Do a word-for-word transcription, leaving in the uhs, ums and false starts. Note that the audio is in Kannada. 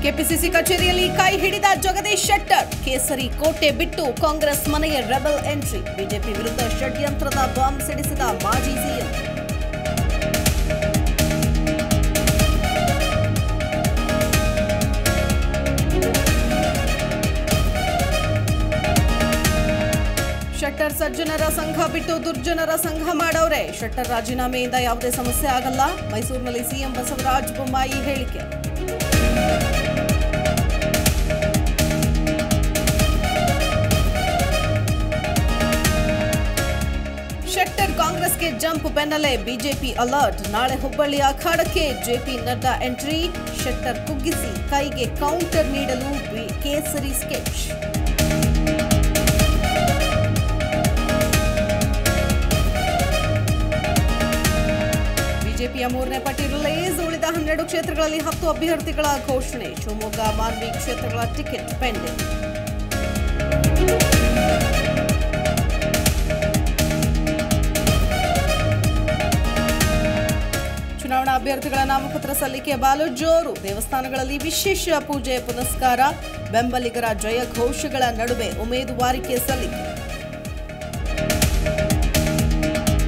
ಕೆಪಿಸಿಸಿ ಕಚೇರಿಯಲ್ಲಿ ಕೈ ಹಿಡಿದ ಜಗದೀಶ್ ಶೆಟ್ಟರ್. ಕೇಸರಿ ಕೋಟೆ ಬಿಟ್ಟು ಕಾಂಗ್ರೆಸ್ ಮನೆಗೆ ರೆಬೆಲ್ ಎಂಟ್ರಿ. ಬಿಜೆಪಿ ವಿರುದ್ಧ ಷಡ್ಯಂತ್ರದ ಬಾಂಬ್ ಸಿಡಿಸಿದ ಮಾಜಿ ಸಿಎಂ. ಶೆಟ್ಟರ್ ಸಜ್ಜನರ ಸಂಘ ಬಿಟ್ಟು ದುರ್ಜನರ ಸಂಘ ಮಾಡವ್ರೆ. ಶೆಟ್ಟರ್ ರಾಜೀನಾಮೆಯಿಂದ ಯಾವುದೇ ಸಮಸ್ಯೆ ಆಗಲ್ಲ. ಮೈಸೂರಿನಲ್ಲಿ ಸಿಎಂ ಬಸವರಾಜ ಬೊಮ್ಮಾಯಿ ಹೇಳಿಕೆ. ಶೆಟ್ಟರ್ ಕಾಂಗ್ರೆಸ್ಗೆ ಜಂಪ್ ಬೆನ್ನಲ್ಲೇ ಬಿಜೆಪಿ ಅಲರ್ಟ್. ನಾಳೆ ಹುಬ್ಬಳ್ಳಿ ಅಖಾಡಕ್ಕೆ ಜೆಪಿ ನಡ್ಡಾ ಎಂಟ್ರಿ. ಶೆಟ್ಟರ್ ಕುಗ್ಗಿಸಿ ಕೈಗೆ ಕೌಂಟರ್ ನೀಡಲು ಕೇಸರಿ ಸ್ಕೆಚ್. ಬಿಜೆಪಿಯ ಮೂರನೇ ಪಟ್ಟಿ ರಿಲೀಸ್. ಉಳಿದ ಹನ್ನೆರಡು ಕ್ಷೇತ್ರಗಳಲ್ಲಿ ಹತ್ತು ಅಭ್ಯರ್ಥಿಗಳ ಘೋಷಣೆ. ಶಿವಮೊಗ್ಗ, ಮಾನ್ವಿ ಕ್ಷೇತ್ರಗಳ ಟಿಕೆಟ್ ಪೆಂಡಿಂಗ್. ಚುನಾವಣಾ ಅಭ್ಯರ್ಥಿಗಳ ನಾಮಪತ್ರ ಸಲ್ಲಿಕೆ ಬಾಲು ಜೋರು. ದೇವಸ್ಥಾನಗಳಲ್ಲಿ ವಿಶೇಷ ಪೂಜೆ ಪುನಸ್ಕಾರ. ಬೆಂಬಲಿಗರ ಜಯ ಘೋಷಗಳ ನಡುವೆ ಉಮೇದುವಾರಿಕೆ ಸಲ್ಲಿಕೆ.